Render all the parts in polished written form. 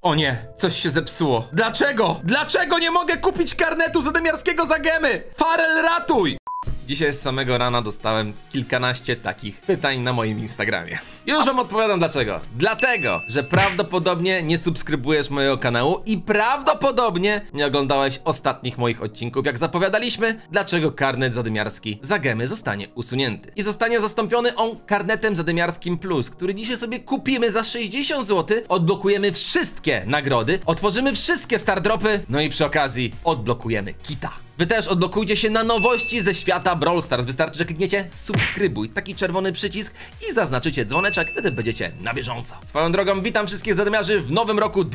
O nie, coś się zepsuło. Dlaczego? Dlaczego nie mogę kupić karnetu zadymiarskiego za gemy? Farel, ratuj! Dzisiaj z samego rana dostałem kilkanaście takich pytań na moim Instagramie. Już wam odpowiadam dlaczego. Dlatego, że prawdopodobnie nie subskrybujesz mojego kanału i prawdopodobnie nie oglądałeś ostatnich moich odcinków, jak zapowiadaliśmy, dlaczego karnet zadymiarski za gemy zostanie usunięty. I zostanie zastąpiony on karnetem zadymiarskim plus, który dzisiaj sobie kupimy za 60 zł, odblokujemy wszystkie nagrody, otworzymy wszystkie stardropy, no i przy okazji odblokujemy kita. Wy też odblokujcie się na nowości ze świata Brawl Stars. Wystarczy, że klikniecie subskrybuj, taki czerwony przycisk i zaznaczycie dzwoneczek, wtedy będziecie na bieżąco. Swoją drogą witam wszystkich zadymiarzy w nowym roku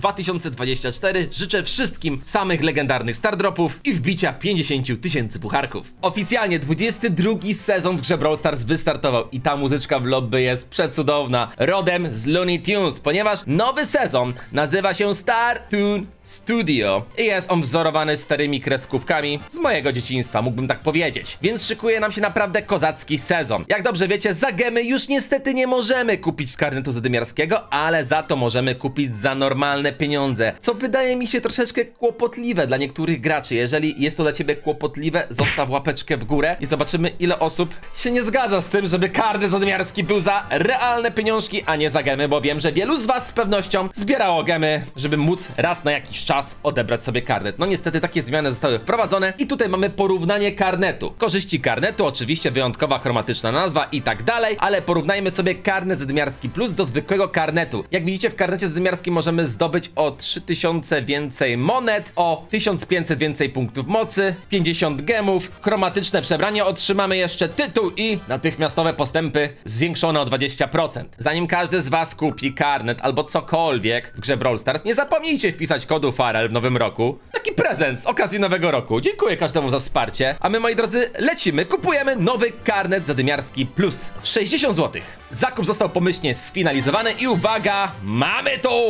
2024. Życzę wszystkim samych legendarnych stardropów i wbicia 50 000 pucharków. Oficjalnie 22 sezon w grze Brawl Stars wystartował i ta muzyczka w lobby jest przecudowna. Rodem z Looney Tunes, ponieważ nowy sezon nazywa się Star Toon Studio i jest on wzorowany starymi kreskówkami z mojego dzieciństwa, mógłbym tak powiedzieć. Więc szykuje nam się naprawdę kozacki sezon. Jak dobrze wiecie, za gemy już niestety nie możemy kupić karnetu zadymiarskiego, ale za to możemy kupić za normalne pieniądze, co wydaje mi się troszeczkę kłopotliwe dla niektórych graczy. Jeżeli jest to dla ciebie kłopotliwe, zostaw łapeczkę w górę i zobaczymy, ile osób się nie zgadza z tym, żeby karnet zadymiarski był za realne pieniążki, a nie za gemy, bo wiem, że wielu z was z pewnością zbierało gemy, żeby móc raz na jakiś czas odebrać sobie karnet. No niestety takie zmiany zostały wprowadzone i tutaj mamy porównanie karnetu. Korzyści karnetu, oczywiście wyjątkowa chromatyczna nazwa i tak dalej, ale porównajmy sobie karnet zadymiarski plus do zwykłego karnetu. Jak widzicie, w karnecie zadymiarskim możemy zdobyć o 3000 więcej monet, o 1500 więcej punktów mocy, 50 gemów, chromatyczne przebranie, otrzymamy jeszcze tytuł i natychmiastowe postępy zwiększone o 20%. Zanim każdy z was kupi karnet albo cokolwiek w grze Brawl Stars, nie zapomnijcie wpisać kodu Farel w nowym roku. Taki prezent z okazji nowego roku. Dziękuję każdemu za wsparcie. A my, moi drodzy, lecimy. Kupujemy nowy karnet zadymiarski plus 60 zł. Zakup został pomyślnie sfinalizowany i uwaga, mamy tu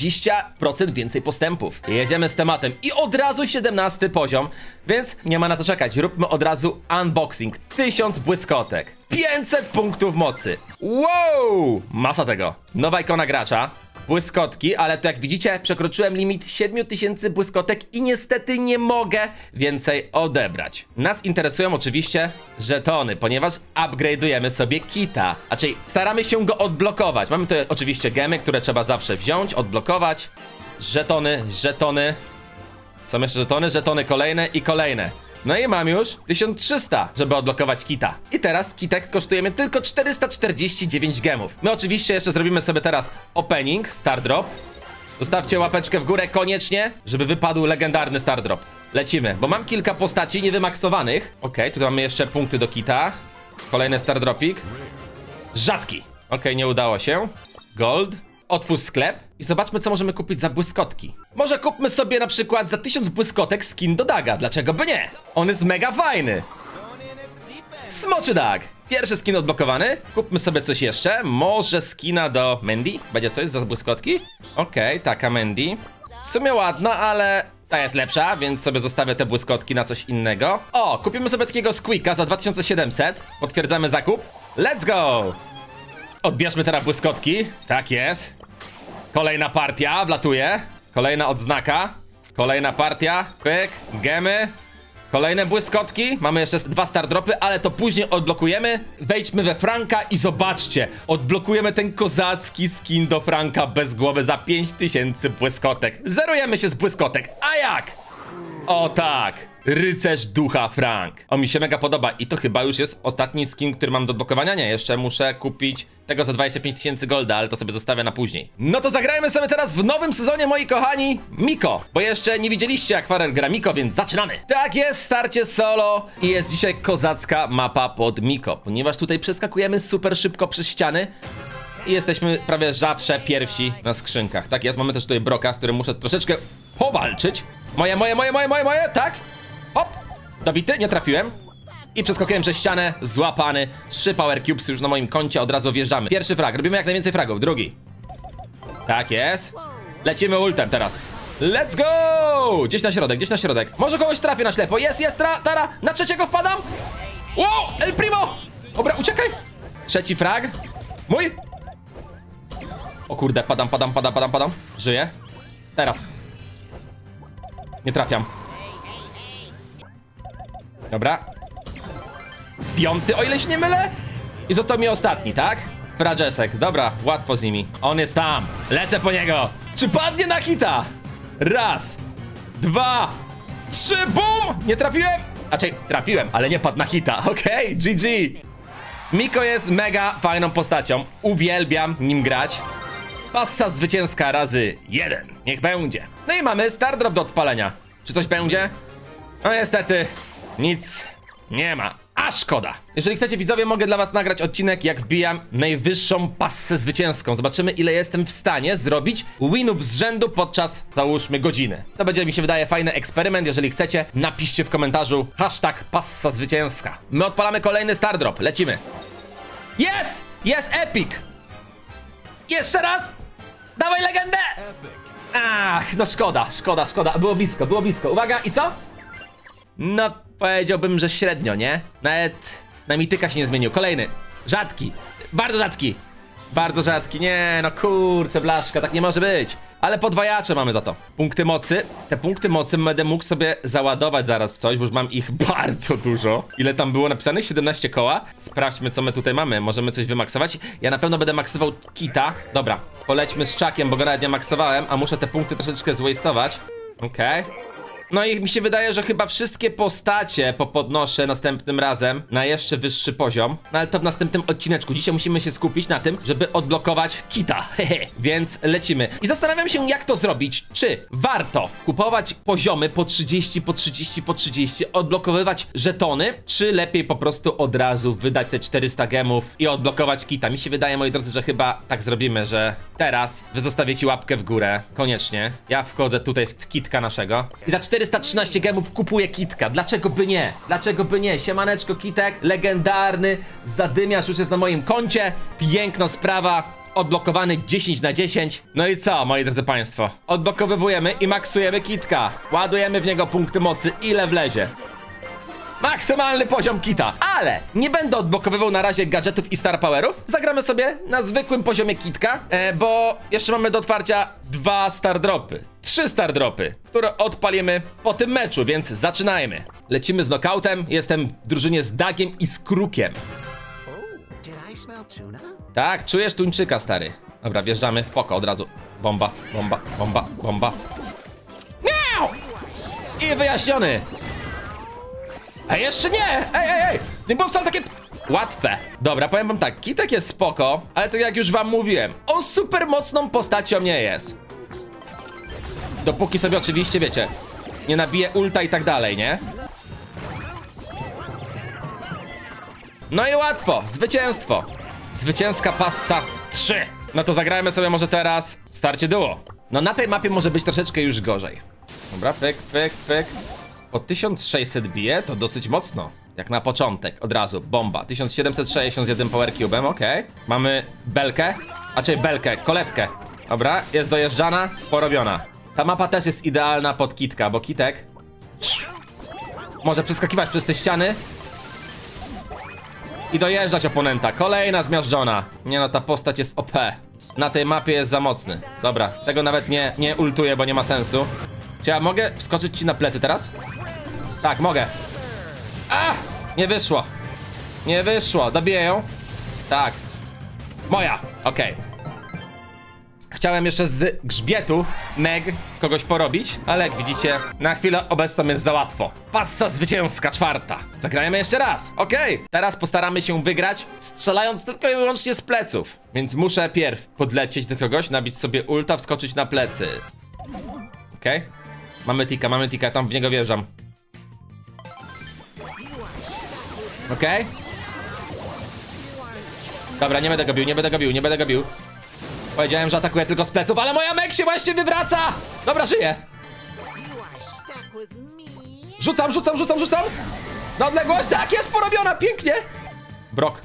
20% więcej postępów. Jedziemy z tematem i od razu 17 poziom, więc nie ma na co czekać. Róbmy od razu unboxing. 1000 błyskotek, 500 punktów mocy. Wow! Masa tego. Nowa ikona gracza. Błyskotki, ale to jak widzicie, przekroczyłem limit 7000 błyskotek i niestety nie mogę więcej odebrać. Nas interesują oczywiście żetony, ponieważ upgrade'ujemy sobie kita, a czyli staramy się go odblokować. Mamy tutaj oczywiście gemy, które trzeba zawsze wziąć, odblokować. Żetony. Są jeszcze żetony kolejne i kolejne. No i mam już 1300, żeby odblokować kita. I teraz kitek kosztujemy tylko 449 gemów. My oczywiście jeszcze zrobimy sobie teraz opening, stardrop. Zostawcie łapeczkę w górę koniecznie, żeby wypadł legendarny stardrop. Lecimy, bo mam kilka postaci niewymaksowanych. Okej, tutaj mamy jeszcze punkty do kita. Kolejny stardropik. Rzadki. Okej, nie udało się. Gold. Otwórz sklep i zobaczmy, co możemy kupić za błyskotki. Może kupmy sobie na przykład za 1000 błyskotek skin do Daga, dlaczego by nie? On jest mega fajny. Smoczy Dag. Pierwszy skin odblokowany. Kupmy sobie coś jeszcze. Może skina do Mandy? Będzie coś za błyskotki? Okej, taka Mandy. W sumie ładna, ale ta jest lepsza, więc sobie zostawię te błyskotki na coś innego. O, kupimy sobie takiego Squeaka za 2700. Potwierdzamy zakup. Let's go! Odbierzmy teraz błyskotki. Tak jest. Kolejna partia wlatuje. Kolejna odznaka. Kolejna partia. Quick. Gemy. Kolejne błyskotki. Mamy jeszcze 2 stardropy, ale to później odblokujemy. Wejdźmy we Franka i zobaczcie. Odblokujemy ten kozacki skin do Franka bez głowy za 5000 błyskotek. Zerujemy się z błyskotek. A jak? O tak. Rycerz ducha Frank. On mi się mega podoba i to chyba już jest ostatni skin, który mam do odblokowania. Nie, jeszcze muszę kupić tego za 25 000 golda, ale to sobie zostawię na później. No to zagrajmy sobie teraz w nowym sezonie, moi kochani, Miko. Bo jeszcze nie widzieliście, jak Farel gra Miko, więc zaczynamy. Tak jest, starcie solo. I jest dzisiaj kozacka mapa pod Miko, ponieważ tutaj przeskakujemy super szybko przez ściany i jesteśmy prawie zawsze pierwsi na skrzynkach. Tak jest, mamy też tutaj Broka, z którym muszę troszeczkę powalczyć. Moje, tak? Hop, dobity, nie trafiłem. I przeskoczyłem przez ścianę, złapany. 3 power cubes już na moim koncie, od razu wjeżdżamy. Pierwszy frag, robimy jak najwięcej fragów, drugi. Tak jest. Lecimy ultem teraz. Let's go! Gdzieś na środek, gdzieś na środek. Może kogoś trafię na ślepo, jest, tara, na trzeciego wpadam. Wow, El Primo! Dobra, uciekaj. Trzeci frag. Mój. O kurde, padam. Żyję. Teraz. Nie trafiam. Dobra. 5, o ile się nie mylę. I został mi ostatni, tak? Frajesek, dobra, łatwo z nimi. On jest tam, lecę po niego. Czy padnie na hita? Raz, 2, 3, bum! Nie trafiłem? Raczej trafiłem, ale nie padł na hita. Okej, GG. Miko jest mega fajną postacią. Uwielbiam nim grać. Passa zwycięska razy 1. Niech będzie. No i mamy Star Drop do odpalenia. Czy coś będzie? No niestety, nic nie ma. A szkoda. Jeżeli chcecie, widzowie, mogę dla was nagrać odcinek, jak wbijam najwyższą passę zwycięską. Zobaczymy, ile jestem w stanie zrobić winów z rzędu podczas, załóżmy, godziny. To będzie, mi się wydaje, fajny eksperyment. Jeżeli chcecie, napiszcie w komentarzu hashtag passa zwycięska. My odpalamy kolejny Star Drop. Lecimy. Jest! Jest epic! Jeszcze raz! Dawaj legendę! Ach, no szkoda, szkoda, szkoda. Było blisko, było blisko. Uwaga, i co? No, powiedziałbym, że średnio, nie? Nawet na mityka się nie zmienił. Kolejny. Rzadki. Bardzo rzadki. Bardzo rzadki. Nie, no kurczę, blaszka, tak nie może być. Ale podwajacze mamy za to. Punkty mocy. Te punkty mocy będę mógł sobie załadować zaraz w coś, bo już mam ich bardzo dużo. Ile tam było napisane? 17 koła. Sprawdźmy, co my tutaj mamy. Możemy coś wymaksować. Ja na pewno będę maksował kita. Dobra, polećmy z czakiem, bo go nawet nie maksowałem, a muszę te punkty troszeczkę zwastować. Okej. No i mi się wydaje, że chyba wszystkie postacie popodnoszę następnym razem na jeszcze wyższy poziom. No ale to w następnym odcineczku. Dzisiaj musimy się skupić na tym, żeby odblokować kita. Więc lecimy. I zastanawiam się, jak to zrobić. Czy warto kupować poziomy po 30, po 30, po 30, odblokowywać żetony, czy lepiej po prostu od razu wydać te 400 gemów i odblokować kita? Mi się wydaje, moi drodzy, że chyba tak zrobimy, że teraz wy zostawicie łapkę w górę. Koniecznie. Ja wchodzę tutaj w kitka naszego. I za 413 gemów kupuję kitka. Dlaczego by nie? Dlaczego by nie? Siemaneczko, kitek. Legendarny. Zadymiarz już jest na moim koncie. Piękna sprawa. Odblokowany 10 na 10. No i co, moi drodzy państwo? Odblokowujemy i maksujemy kitka. Ładujemy w niego punkty mocy, ile wlezie. Maksymalny poziom kita. Ale nie będę odblokowywał na razie gadżetów i star powerów. Zagramy sobie na zwykłym poziomie kitka, bo jeszcze mamy do otwarcia 2 star dropy. 3 star dropy, które odpalimy po tym meczu, więc zaczynajmy. Lecimy z knockoutem. Jestem w drużynie z Dagiem i z Krukiem. Tak, czujesz tuńczyka, stary. Dobra, wjeżdżamy w poko od razu. Bomba, bomba, bomba, bomba. Miau! I wyjaśniony. A jeszcze nie! Ej! Nie było wcale takie łatwe. Dobra, powiem wam tak, kitek jest spoko, ale tak jak już wam mówiłem, on super mocną postacią nie jest. Dopóki sobie oczywiście, wiecie, nie nabije ulta i tak dalej, nie? No i łatwo, zwycięstwo. Zwycięska passa 3. No to zagrajmy sobie może teraz starcie duo. No na tej mapie może być troszeczkę już gorzej. Dobra, pyk, pyk, pyk. Po 1600 bije, to dosyć mocno. Jak na początek, od razu, bomba. 1760 z jednym power cube'em, okej. Mamy belkę, a czyli belkę, koletkę. Dobra, jest dojeżdżana, porobiona. Ta mapa też jest idealna pod kitka, bo kitek może przeskakiwać przez te ściany i dojeżdżać oponenta. Kolejna zmiażdżona. Nie no, ta postać jest OP. Na tej mapie jest za mocny. Dobra, tego nawet nie ultuję, bo nie ma sensu. Czy ja mogę wskoczyć ci na plecy teraz? Tak, mogę. A! Nie wyszło. Nie wyszło. Dobiję ją? Tak. Moja. Okej. Chciałem jeszcze z grzbietu Meg kogoś porobić, ale jak widzicie, na chwilę obecną jest za łatwo. Passa zwycięska 4. Zagrajmy jeszcze raz. Okej. Teraz postaramy się wygrać, strzelając tylko i wyłącznie z pleców. Więc muszę pierw podlecieć do kogoś, nabić sobie ulta, wskoczyć na plecy. Okej. Mamy tika, tam w niego wjeżdżam. Okej. Dobra, nie będę go bił. Powiedziałem, że atakuję tylko z pleców, ale moja Meg się właśnie wywraca! Dobra, żyje. Rzucam. Na odległość, tak, jest porobiona, pięknie. Brok.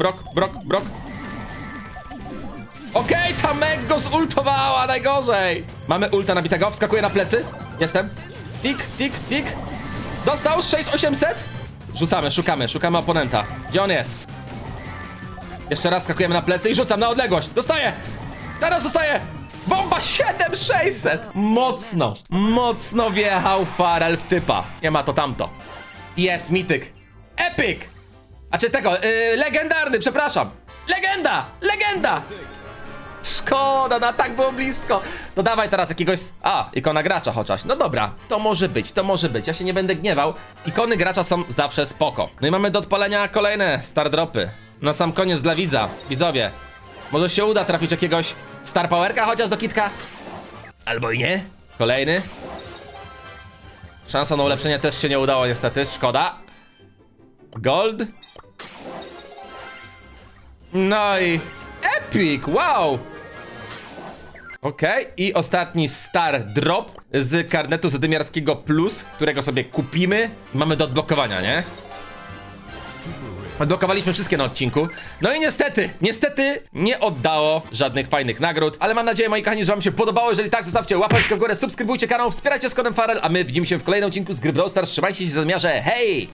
Okej, ta Meg go zultowała, najgorzej. Mamy ulta nabitego, wskakuję na plecy. Jestem. Tik. Dostał 6800. Rzucamy, szukamy oponenta. Gdzie on jest? Jeszcze raz skakujemy na plecy i rzucam na odległość. Dostaję! Teraz dostaję! Bomba 7600! Mocno, mocno wjechał Farel w typa. Nie ma to tamto. Jest mityk. Epic! A czy tego, legendarny, przepraszam. Legenda! Legenda! Szkoda, no tak było blisko. To dawaj teraz jakiegoś... A, ikona gracza chociaż. No dobra, to może być, to może być. Ja się nie będę gniewał. Ikony gracza są zawsze spoko. No i mamy do odpalenia kolejne star dropy. Na sam koniec dla widza. Widzowie, może się uda trafić jakiegoś star powerka chociaż do kitka? Albo i nie. Kolejny. Szansa na ulepszenie też się nie udało niestety, szkoda. Gold. No i... Epic, wow! Okej, i ostatni star drop z karnetu zadymiarskiego plus, którego sobie kupimy. Mamy do odblokowania, nie? Odblokowaliśmy wszystkie na odcinku. No i niestety nie oddało żadnych fajnych nagród. Ale mam nadzieję, moi kochani, że wam się podobało. Jeżeli tak, zostawcie łapeczkę w górę, subskrybujcie kanał, wspierajcie z kodem Farel, a my widzimy się w kolejnym odcinku z gry Brawl Stars. Trzymajcie się za zmiarze, hej!